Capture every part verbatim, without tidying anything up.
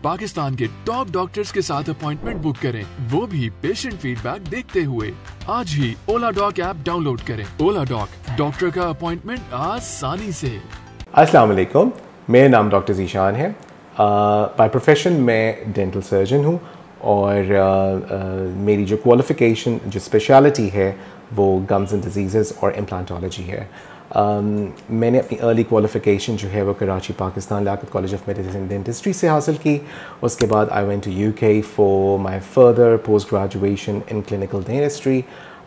पाकिस्तान के top doctors के साथ अपॉइंटमेंट बुक करें, वो भी पेशेंट फीडबैक देखते हुए। आज ही ओला डॉक ऐप डाउनलोड करें। ओला डॉक, डॉक्टर का अपॉइंटमेंट आसानी से। अस्सलाम वालेकुम, मेरा नाम डॉक्टर ज़ीशान है। बाय प्रोफेशन मैं डेंटल सर्जन हूँ और uh, uh, मेरी जो क्वालिफ़िकेशन जो स्पेशलिटी है वो गम्स एंड डिजीज़ और इम्प्लांटोलॉजी है। um, मैंने अपनी अर्ली क्वालिफ़िकेशन जो है वो Karachi Pakistan Liaquat college of medicine and dentistry से हासिल की। उसके बाद I went to UK for my further post graduation in clinical dentistry.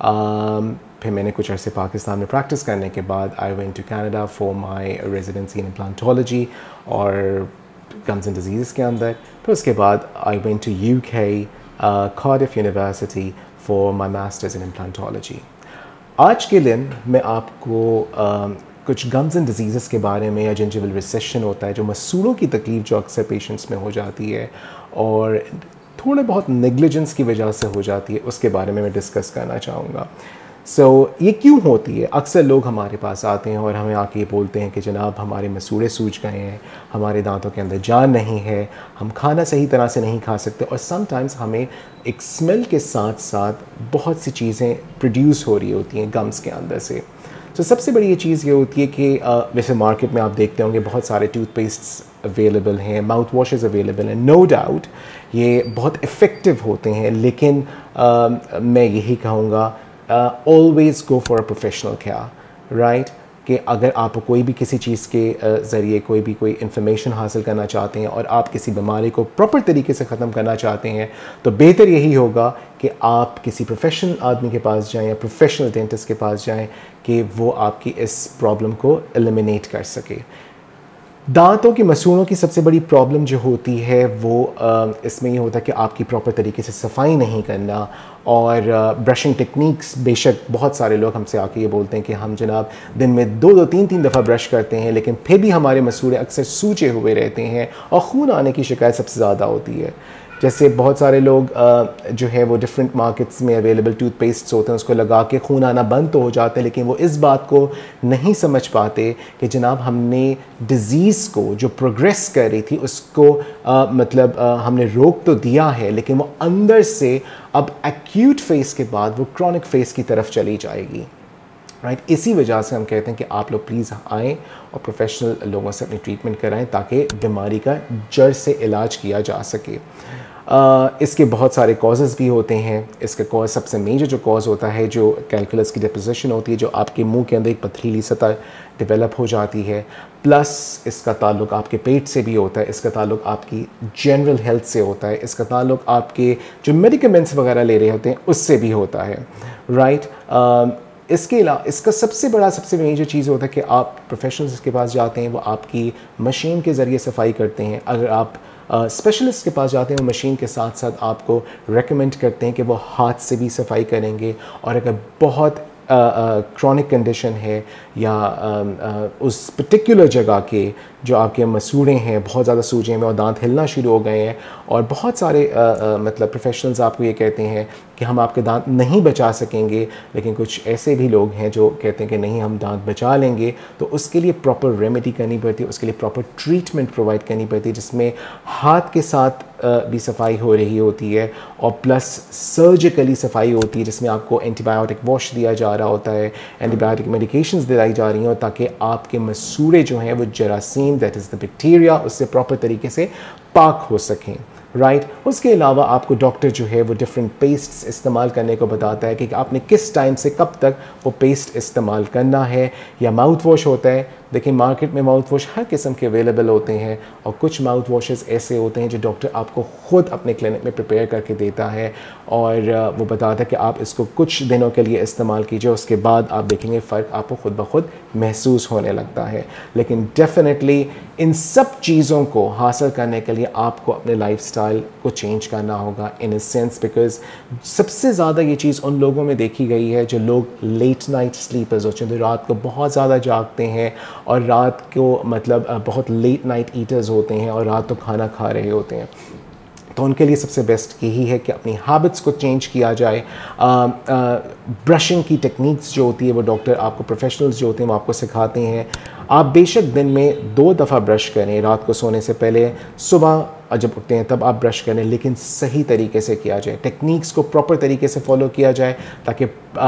फिर मैंने कुछ अरसे पाकिस्तान में प्रैक्टिस करने के बाद I went to Canada for my residency in implantology और गम्स एंड डिजीज़ के अंदर। फिर उसके बाद I went to UK Cardiff university for my masters in implantology. आज के दिन मैं आपको uh, कुछ गम्स एंड डिजीज़ के बारे में, या जिंजिवल रिसेशन होता है जो मसूड़ों की तकलीफ़ जो अक्सर पेशेंट्स में हो जाती है और थोड़े बहुत नेग्लिजेंस की वजह से हो जाती है, उसके बारे में मैं डिस्कस करना चाहूँगा। सो so, ये क्यों होती है? अक्सर लोग हमारे पास आते हैं और हमें आके ये बोलते हैं कि जनाब हमारे मसूड़े सूज गए हैं, हमारे दांतों के अंदर जान नहीं है, हम खाना सही तरह से नहीं खा सकते, और समटाइम्स हमें एक स्मेल के साथ साथ बहुत सी चीज़ें प्रोड्यूस हो रही होती हैं गम्स के अंदर से। तो so, सबसे बड़ी ये चीज़ ये होती है कि वैसे मार्केट में आप देखते होंगे बहुत सारे टूथपेस्ट्स अवेलेबल हैं, माउथ वॉशेज़ अवेलेबल हैं। नो डाउट ये बहुत इफ़ेक्टिव होते हैं, लेकिन आ, मैं यही कहूँगा always go for a professional care, right? कि अगर आप कोई भी किसी चीज़ के ज़रिए कोई भी कोई इन्फॉर्मेशन हासिल करना चाहते हैं और आप किसी बीमारी को प्रॉपर तरीके से ख़त्म करना चाहते हैं, तो बेहतर यही होगा कि आप किसी प्रोफेशनल आदमी के पास जाएं या प्रोफेशनल डेंटिस्ट के पास जाएं कि वो आपकी इस प्रॉब्लम को एलिमिनेट कर सके। दांतों की मसूड़ों की सबसे बड़ी प्रॉब्लम जो होती है वो इसमें ये होता है कि आपकी प्रॉपर तरीके से सफाई नहीं करना और ब्रशिंग टेक्निक्स। बेशक बहुत सारे लोग हमसे आके ये बोलते हैं कि हम जनाब दिन में दो दो तीन तीन दफ़ा ब्रश करते हैं, लेकिन फिर भी हमारे मसूड़े अक्सर सूजे हुए रहते हैं और खून आने की शिकायत सबसे ज़्यादा होती है। जैसे बहुत सारे लोग जो है वो डिफरेंट मार्केट्स में अवेलेबल टूथपेस्ट्स होते हैं, उसको लगा के खून आना बंद तो हो जाते हैं, लेकिन वो इस बात को नहीं समझ पाते कि जनाब हमने डिज़ीज़ को जो प्रोग्रेस कर रही थी उसको आ, मतलब आ, हमने रोक तो दिया है, लेकिन वो अंदर से अब एक्यूट फेज़ के बाद वो क्रॉनिक फेज़ की तरफ चली जाएगी, राइट right? इसी वजह से हम कहते हैं कि आप लोग प्लीज़ आएँ और प्रोफेशनल लोगों से अपनी ट्रीटमेंट कराएं ताकि बीमारी का जड़ से इलाज किया जा सके। Uh, इसके बहुत सारे कॉजेज़ भी होते हैं। इसका कॉज सबसे मेजर जो कॉज होता है जो कैलकुलस की डिपोजिशन होती है, जो आपके मुंह के अंदर एक पथरीली सतह डेवलप हो जाती है, प्लस इसका ताल्लुक़ आपके पेट से भी होता है, इसका ताल्लुक़ आपकी जनरल हेल्थ से होता है, इसका ताल्लुक़ आपके जो मेडिकमेंट्स वगैरह ले रहे होते हैं उससे भी होता है, राइट right? uh, इसके अलावा इसका सबसे बड़ा सबसे मेजर चीज़ होता है कि आप प्रोफेशनल्स के पास जाते हैं, वो आपकी मशीन के ज़रिए सफाई करते हैं। अगर आप स्पेशलिस्ट uh, के पास जाते हैं, वो मशीन के साथ साथ आपको रेकमेंड करते हैं कि वो हाथ से भी सफाई करेंगे, और अगर बहुत क्रॉनिक uh, कंडीशन uh, है या uh, uh, उस पर्टिकुलर जगह के जो आपके मसूड़े हैं बहुत ज़्यादा सूजे हैं और दांत हिलना शुरू हो गए हैं, और बहुत सारे आ, आ, मतलब प्रोफेशनल्स आपको ये कहते हैं कि हम आपके दांत नहीं बचा सकेंगे, लेकिन कुछ ऐसे भी लोग हैं जो कहते हैं कि नहीं हम दांत बचा लेंगे, तो उसके लिए प्रॉपर रेमेडी करनी पड़ती है, उसके लिए प्रॉपर ट्रीटमेंट प्रोवाइड करनी पड़ती है, जिसमें हाथ के साथ भी सफाई हो रही होती है और प्लस सर्जिकली सफाई होती है, जिसमें आपको एंटीबायोटिक वॉश दिया जा रहा होता है, एंटीबायोटिक मेडिकेशंस दिलाई जा रही हैं ताकि आपके मसूड़े जो हैं वो जरासीम दैट इज़ द बैक्टीरिया उससे प्रॉपर तरीके से पाक हो सकें, राइट right? उसके अलावा आपको डॉक्टर जो है वो डिफरेंट पेस्ट्स इस्तेमाल करने को बताता है कि आपने किस टाइम से कब तक वो पेस्ट इस्तेमाल करना है, या माउथ वॉश होता है। देखिए मार्केट में माउथ वॉश हर किस्म के अवेलेबल होते हैं, और कुछ माउथ वॉशेस ऐसे होते हैं जो डॉक्टर आपको ख़ुद अपने क्लिनिक में प्रिपेयर करके देता है, और वो बताता है कि आप इसको कुछ दिनों के लिए इस्तेमाल कीजिए, उसके बाद आप देखेंगे फ़र्क आपको ख़ुद ब खुद महसूस होने लगता है। लेकिन डेफिनेटली इन सब चीज़ों को हासिल करने के लिए आपको अपने लाइफस्टाइल को चेंज करना होगा इन अ सेंस, बिकॉज सबसे ज़्यादा ये चीज़ उन लोगों में देखी गई है जो लोग लेट नाइट स्लीपर्स होते हैं, जो रात को बहुत ज़्यादा जागते हैं और रात को मतलब बहुत लेट नाइट ईटर्स होते हैं और रात को खाना खा रहे होते हैं। तो उनके लिए सबसे बेस्ट यही है कि अपनी हैबिट्स को चेंज किया जाए। ब्रशिंग की टेक्निक्स जो होती है वो डॉक्टर आपको, प्रोफेशनल्स जो होते हैं वो आपको सिखाते हैं। आप बेशक दिन में दो दफ़ा ब्रश करें, रात को सोने से पहले, सुबह जब उठते हैं तब आप ब्रश करें, लेकिन सही तरीके से किया जाए, टेक्निक्स को प्रॉपर तरीके से फॉलो किया जाए ताकि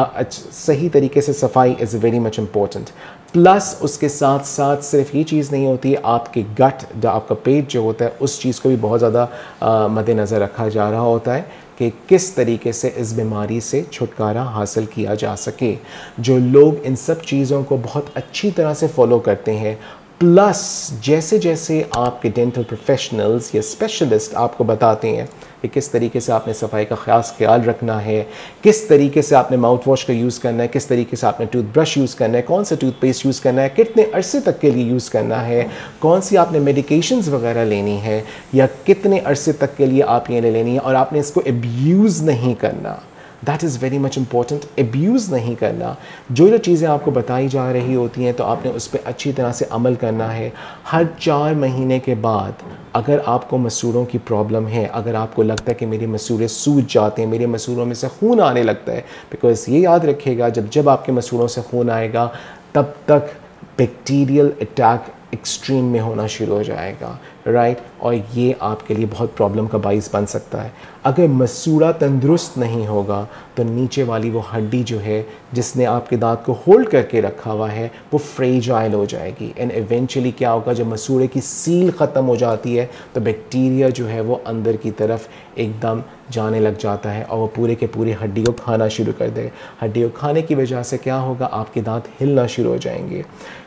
सही तरीके से सफाई is very much important. Plus उसके साथ साथ सिर्फ ये चीज़ नहीं होती, आपके गट, जो आपका पेट जो होता है, उस चीज़ को भी बहुत ज़्यादा मद्देनज़र रखा जा रहा होता है कि किस तरीके से इस बीमारी से छुटकारा हासिल किया जा सके। जो लोग इन सब चीज़ों को बहुत अच्छी तरह से फॉलो करते हैं, प्लस जैसे जैसे आपके डेंटल प्रोफेशनल्स या स्पेशलिस्ट आपको बताते हैं कि किस तरीके से आपने सफाई का खास ख्याल रखना है, किस तरीके से आपने माउथ वॉश का यूज़ करना है, किस तरीके से आपने टूथब्रश यूज़ करना है, कौन सा टूथपेस्ट यूज़ करना है, कितने अरसे तक के लिए यूज़ करना है, कौन सी आपने मेडिकेशंस वगैरह लेनी है या कितने अरसे तक के लिए आप ये लेनी है, और आपने इसको एब्यूज़ नहीं करना। That is very much important, abuse नहीं करना। जो जो चीज़ें आपको बताई जा रही होती हैं तो आपने उस पर अच्छी तरह से अमल करना है। हर चार महीने के बाद अगर आपको मसूड़ों की प्रॉब्लम है, अगर आपको लगता है कि मेरे मसूड़े सूज जाते हैं, मेरे मसूड़ों में से खून आने लगता है, बिकॉज ये याद रखिएगा, जब जब आपके मसूड़ों से खून आएगा तब तक बैक्टीरियल अटैक एक्सट्रीम में होना शुरू हो जाएगा, राइट right? और ये आपके लिए बहुत प्रॉब्लम का बाइस बन सकता है। अगर मसूड़ा तंदुरुस्त नहीं होगा तो नीचे वाली वो हड्डी जो है जिसने आपके दांत को होल्ड करके रखा हुआ है वो फ्रेजाइल हो जाएगी, एंड इवेंचुअली क्या होगा, जब मसूड़े की सील ख़त्म हो जाती है तो बैक्टीरिया जो है वो अंदर की तरफ एकदम जाने लग जाता है और वो पूरे के पूरी हड्डी को खाना शुरू कर देगा। हड्डी को खाने की वजह से क्या होगा, आपके दांत हिलना शुरू हो जाएंगे।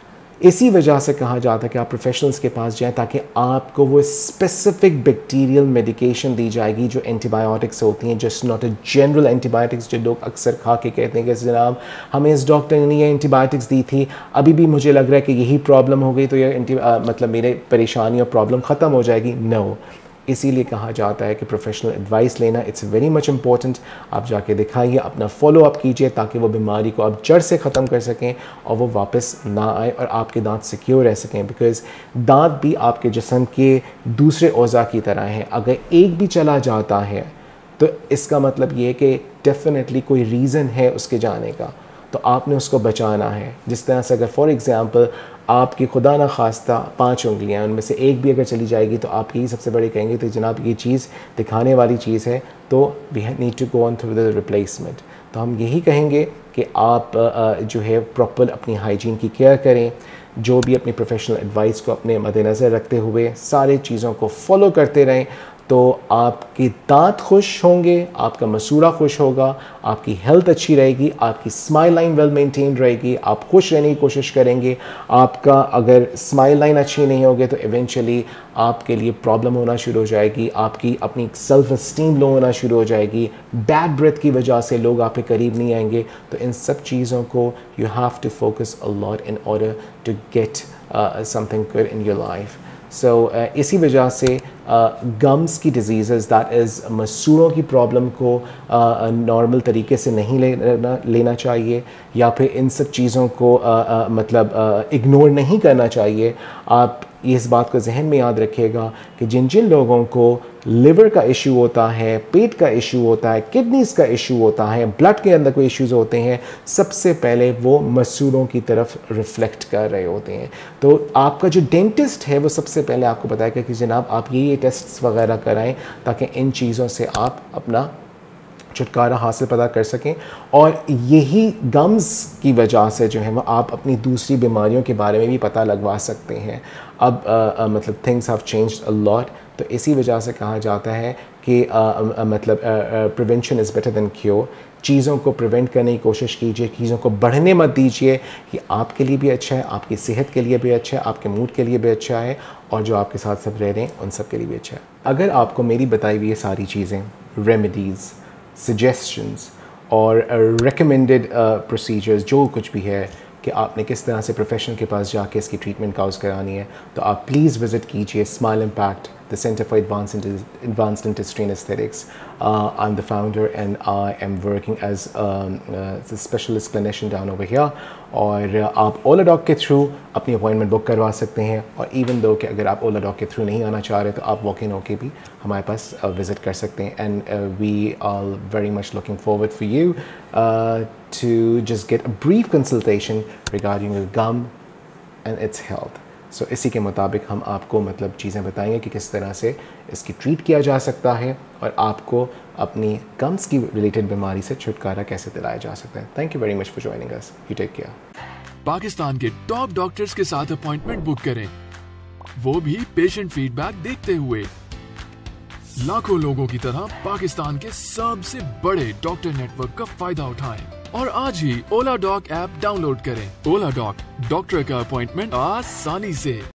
इसी वजह से कहा जाता है कि आप प्रोफेशनल्स के पास जाएं ताकि आपको वो स्पेसिफिक बैक्टीरियल मेडिकेशन दी जाएगी जो एंटीबायोटिक्स होती हैं, just not a general antibiotics जो लोग अक्सर खा के कहते हैं कि जनाब हमें इस डॉक्टर ने ये एंटीबायोटिक्स दी थी, अभी भी मुझे लग रहा है कि यही प्रॉब्लम हो गई तो ये एंटी मतलब मेरे परेशानी और प्रॉब्लम ख़त्म हो जाएगी। नो, इसीलिए कहा जाता है कि प्रोफेशनल एडवाइस लेना इट्स वेरी मच इम्पॉर्टेंट। आप जाके दिखाइए, अपना फॉलो अप कीजिए ताकि वो बीमारी को आप जड़ से ख़त्म कर सकें और वो वापस ना आए और आपके दांत सिक्योर रह सकें, बिकॉज़ दांत भी आपके जिस्म के दूसरे औज़ा की तरह हैं। अगर एक भी चला जाता है तो इसका मतलब ये है कि डेफिनेटली कोई रीज़न है उसके जाने का, तो आपने उसको बचाना है। जिस तरह से अगर फॉर एग्ज़ाम्पल आपकी खुदा ना खास्ता पांच उंगलियां, उनमें से एक भी अगर चली जाएगी तो आप यही सबसे बड़े कहेंगे तो जनाब ये चीज़ दिखाने वाली चीज़ है, तो we need to go on through the replacement. तो हम यही कहेंगे कि आप जो है प्रॉपर अपनी हाइजीन की केयर करें, जो भी अपनी प्रोफेशनल एडवाइस को अपने मद्देनज़र रखते हुए सारे चीज़ों को फॉलो करते रहें, तो आपके दांत खुश होंगे, आपका मसूड़ा खुश होगा, आपकी हेल्थ अच्छी रहेगी, आपकी स्माइल लाइन वेल मेंटेन रहेगी, आप खुश रहने की कोशिश करेंगे। आपका अगर स्माइल लाइन अच्छी नहीं होगी तो इवेंचुअली आपके लिए प्रॉब्लम होना शुरू हो जाएगी, आपकी अपनी सेल्फ इस्टीम लो होना शुरू हो जाएगी, बैड ब्रेथ की वजह से लोग आपके करीब नहीं आएंगे। तो इन सब चीज़ों को you have to focus a lot in order to get something good in your life. So so, uh, इसी वजह से गम्स uh, की डिजीज़ दैट इज़ मसूड़ों की प्रॉब्लम को नॉर्मल uh, तरीके से नहीं लेना लेना चाहिए, या फिर इन सब चीज़ों को uh, uh, मतलब इग्नोर uh, नहीं करना चाहिए। आप इस बात को जहन में याद रखिएगा कि जिन जिन लोगों को लिवर का इशू होता है, पेट का इशू होता है, किडनीज़ का इशू होता है, ब्लड के अंदर कोई इश्यूज़ होते हैं, सबसे पहले वो मसूड़ों की तरफ रिफ्लेक्ट कर रहे होते हैं। तो आपका जो डेंटिस्ट है वो सबसे पहले आपको बताएगा कि जनाब आप ये ये टेस्ट्स वगैरह कराएं ताकि इन चीज़ों से आप अपना छुटकारा हासिल पता कर सकें। और यही गम्स की वजह से जो है वो आप अपनी दूसरी बीमारियों के बारे में भी पता लगवा सकते हैं। अब आ, आ, मतलब things have changed a lot, तो इसी वजह से कहा जाता है कि आ, आ, मतलब prevention is better than cure. चीज़ों को प्रिवेंट करने की कोशिश कीजिए, चीज़ों को बढ़ने मत दीजिए। कि आपके लिए भी अच्छा है, आपकी सेहत के लिए भी अच्छा है, आपके मूड के लिए भी अच्छा है, और जो आपके साथ सब रह रहे हैं उन सब के लिए भी अच्छा है। अगर आपको मेरी बताई हुई ये सारी चीज़ें, रेमेडीज़, सजेशंस और रिकमेंडेड प्रोसीजर्स जो कुछ भी है कि आपने किस तरह से प्रोफेशनल के पास जाके इसकी ट्रीटमेंट काउज करानी है, तो आप प्लीज़ विज़िट कीजिए smile impact, the Center for Advanced, Advanced Dentistry and Aesthetics. Uh, I'm the founder and I am working as um, uh, a specialist clinician down over here. और आप Oladoc के through अपनी appointment book करवा सकते हैं, और even though कि अगर आप ओला डॉक के थ्रू नहीं आना चाह रहे तो आप वॉक इन होके भी हमारे पास विज़िट uh, कर सकते हैं। And we are very much looking forward for you to just get a brief consultation regarding your gum and it's health. So इसी के मुताबिक हम आपको मतलब चीज़ें बताएंगे कि किस तरह से इसकी ट्रीट किया जा सकता है और आपको अपनी गम्स की रिलेटेड बीमारी से छुटकारा कैसे दिलाया जा सकता है। Thank you very much for joining us. You take care. Pakistan के टॉप डॉक्टर्स के साथ अपॉइंटमेंट बुक करें, वो भी पेशेंट फीडबैक देखते हुए। लाखों लोगों की तरह पाकिस्तान के सबसे बड़े डॉक्टर नेटवर्क का फायदा उठाएं और आज ही ओला डॉक ऐप डाउनलोड करें। ओला डॉक, डॉक्टर का अपॉइंटमेंट आसानी से।